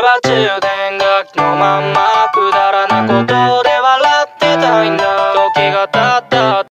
充電がのまんまくだらなことで